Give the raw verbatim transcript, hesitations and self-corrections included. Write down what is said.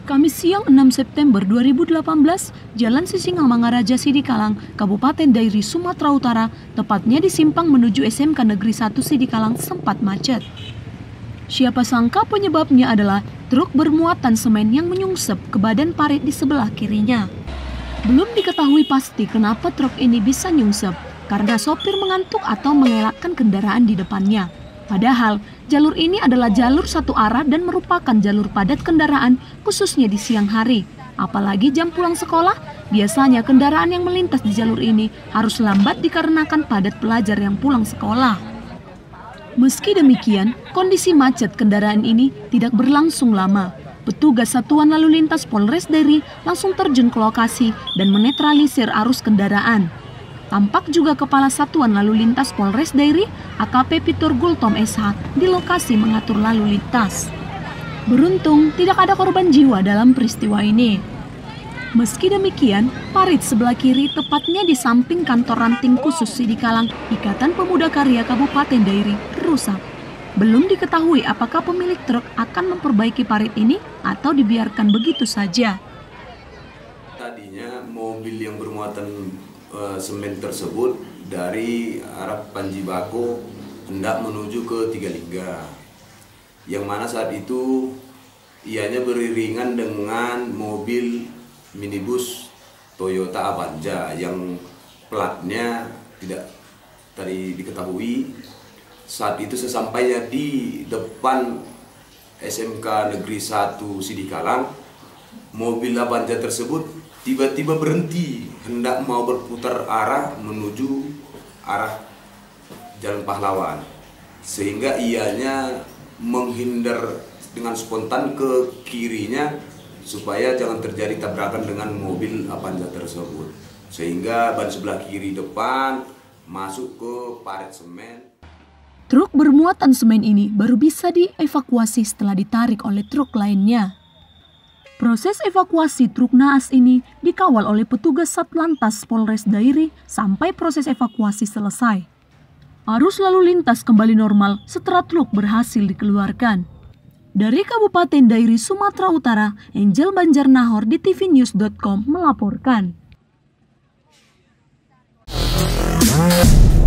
Kamis siang enam September dua ribu delapan belas, Jalan Sisingang Mangaraja Sidikalang, Kabupaten Dairi, Sumatera Utara, tepatnya di simpang menuju S M K Negeri satu Sidikalang sempat macet. Siapa sangka penyebabnya adalah truk bermuatan semen yang menyungsep ke badan parit di sebelah kirinya. Belum diketahui pasti kenapa truk ini bisa nyungsep, karena sopir mengantuk atau mengelakkan kendaraan di depannya. Padahal, jalur ini adalah jalur satu arah dan merupakan jalur padat kendaraan khususnya di siang hari. Apalagi jam pulang sekolah, biasanya kendaraan yang melintas di jalur ini harus lambat dikarenakan padat pelajar yang pulang sekolah. Meski demikian, kondisi macet kendaraan ini tidak berlangsung lama. Petugas Satuan Lalu Lintas Polres Dairi langsung terjun ke lokasi dan menetralisir arus kendaraan. Tampak juga Kepala Satuan Lalu Lintas Polres Dairi, A K P Pitur Gultom S H, di lokasi mengatur lalu lintas. Beruntung, tidak ada korban jiwa dalam peristiwa ini. Meski demikian, parit sebelah kiri tepatnya di samping kantor ranting khusus Sidikalang Ikatan Pemuda Karya Kabupaten Dairi rusak. Belum diketahui apakah pemilik truk akan memperbaiki parit ini atau dibiarkan begitu saja. Tadinya mobil yang bermuatan uh, semen tersebut dari arah Panji Bako hendak menuju ke Tigalingga, yang mana saat itu ianya beriringan dengan mobil minibus Toyota Avanza yang platnya tidak tadi diketahui. Saat itu sesampainya di depan S M K Negeri satu Sidikalang, mobil Avanza tersebut tiba-tiba berhenti hendak mau berputar arah menuju arah Jalan Pahlawan, sehingga ianya menghindar dengan spontan ke kirinya supaya jangan terjadi tabrakan dengan mobil Avanza tersebut, sehingga ban sebelah kiri depan masuk ke parit semen. Truk bermuatan semen ini baru bisa dievakuasi setelah ditarik oleh truk lainnya. Proses evakuasi truk naas ini dikawal oleh petugas Satlantas Polres Dairi sampai proses evakuasi selesai. Arus lalu lintas kembali normal setelah truk berhasil dikeluarkan. Dari Kabupaten Dairi, Sumatera Utara, Angel Banjarnahor di T V News dot com melaporkan.